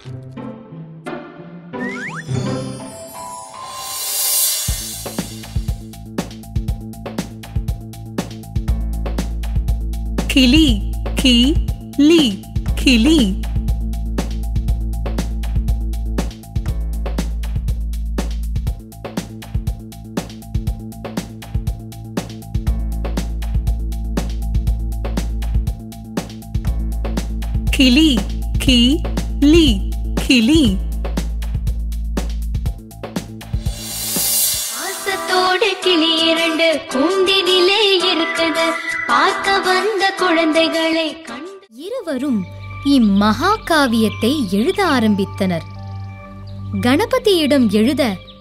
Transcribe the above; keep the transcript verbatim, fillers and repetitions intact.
கிளி கி லி கிளி. கிளி கி லி கிளி. ஆசத்தோடு கிளி இரண்டு கூண்டினிலே இருக்குது, பார்க்க வந்த குழந்தைகளை கண்டு இருவரும் இம்மகா காவியத்தை எழுத ஆரம்பித்தனர். கணபதியிடம் எழுத